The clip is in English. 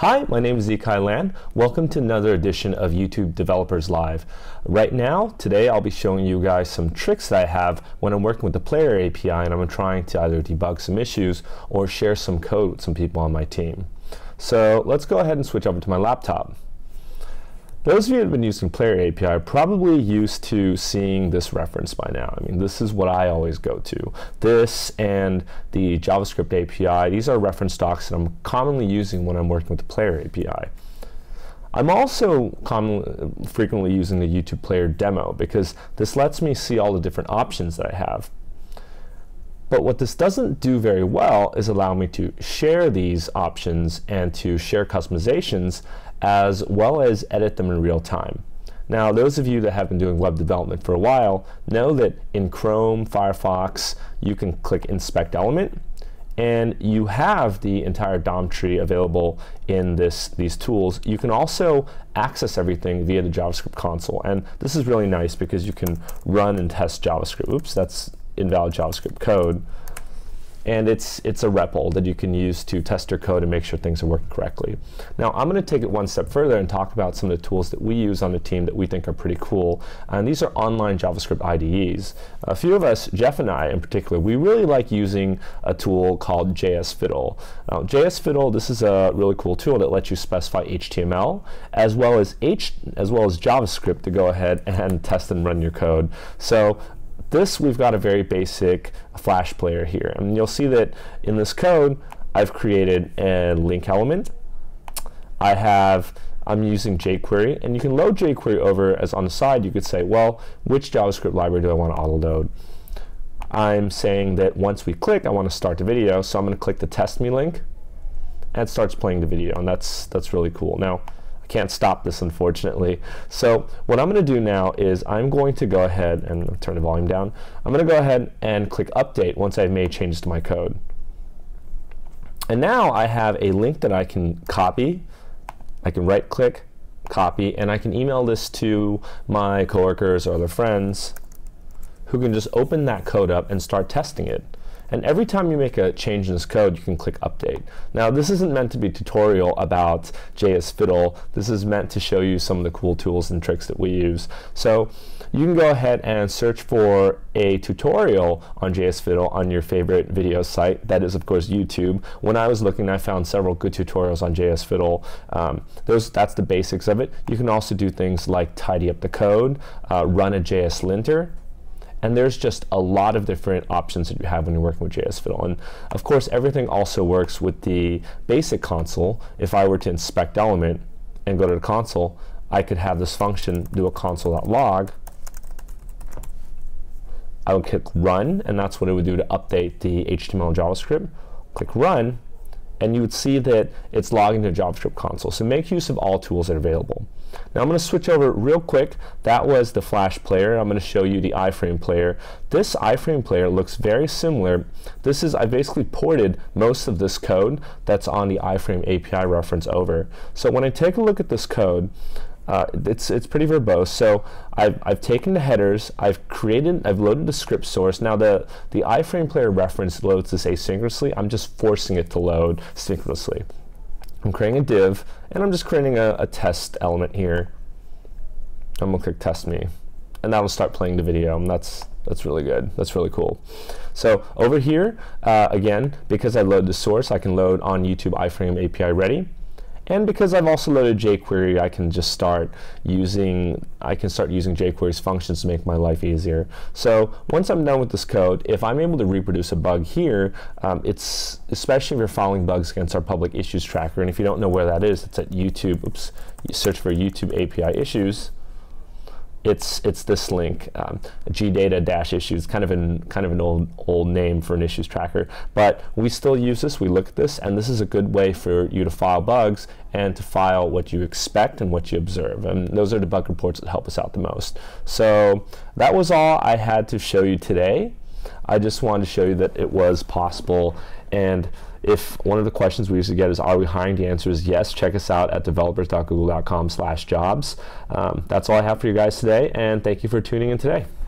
Hi, my name is Ikai Lan. Welcome to another edition of YouTube Developers Live. Right now, today I'll be showing you guys some tricks that I have when I'm working with the player API and I'm trying to either debug some issues or share some code with some people on my team. So let's go ahead and switch over to my laptop. Those of you who have been using Player API are probably used to seeing this reference by now. I mean, this is what I always go to. This and the JavaScript API, these are reference docs that I'm commonly using when I'm working with the Player API. I'm also frequently using the YouTube Player demo because this lets me see all the different options that I have. But what this doesn't do very well is allow me to share these options and to share customizations as well as edit them in real time. Now, those of you that have been doing web development for a while know that in Chrome, Firefox, you can click Inspect Element, and you have the entire DOM tree available in these tools. You can also access everything via the JavaScript console, and this is really nice because you can run and test JavaScript. Oops, that's invalid JavaScript code. And it's a REPL that you can use to test your code and make sure things are working correctly. Now, I'm going to take it one step further and talk about some of the tools that we use on the team that we think are pretty cool. And these are online JavaScript IDEs. A few of us, Jeff and I in particular, we really like using a tool called JSFiddle. Now, JSFiddle, this is a really cool tool that lets you specify HTML as well as JavaScript to go ahead and test and run your code. So we've got a very basic Flash player here. And you'll see that in this code, I've created a link element. I'm using jQuery, and you can load jQuery over as on the side. You could say, well, which JavaScript library do I want to auto-load? I'm saying that once we click, I want to start the video, so I'm going to click the test me link, and it starts playing the video, and that's really cool. Now, can't stop this, unfortunately. So what I'm going to do now is I'm going to go ahead and turn the volume down. I'm going to go ahead and click update once I've made changes to my code. And now I have a link that I can copy. I can right click, copy, and I can email this to my coworkers or other friends who can just open that code up and start testing it. And every time you make a change in this code, you can click update. Now, this isn't meant to be a tutorial about JSFiddle. This is meant to show you some of the cool tools and tricks that we use. So you can go ahead and search for a tutorial on JSFiddle on your favorite video site. That is, of course, YouTube. When I was looking, I found several good tutorials on JSFiddle. That's the basics of it. You can also do things like tidy up the code, run a JS linter, and there's just a lot of different options that you have when you're working with JSFiddle. And of course, everything also works with the basic console. If I were to inspect element and go to the console, I could have this function do a console.log. I would click run, and that's what it would do to update the HTML and JavaScript. Click run, and you would see that it's logging to JavaScript console. So make use of all tools that are available. Now I'm going to switch over real quick. That was the Flash player. I'm going to show you the iframe player. This iframe player looks very similar. I basically ported most of this code that's on the iframe API reference over. So when I take a look at this code, it's pretty verbose. So I've taken the headers, I've loaded the script source. Now the iframe player reference loads this asynchronously. I'm just forcing it to load synchronously. I'm creating a div, and I'm just creating a test element here. I'm gonna click test me, and that'll start playing the video, and that's really good. That's really cool. So over here, again, because I load the source, I can load on YouTube iframe API ready. And because I've also loaded jQuery, I can start using jQuery's functions to make my life easier. So once I'm done with this code, if I'm able to reproduce a bug here, especially if you're filing bugs against our public issues tracker, and if you don't know where that is, it's at YouTube. Oops, you search for YouTube API issues. It's this link, gdata-issues, kind of an old name for an issues tracker, but we still use this. We look at this, and this is a good way for you to file bugs and to file what you expect and what you observe, and those are the bug reports that help us out the most. So that was all I had to show you today. I just wanted to show you that it was possible, and if one of the questions we usually get is, are we hiring? The answer is yes. Check us out at developers.google.com/jobs. That's all I have for you guys today, and thank you for tuning in today.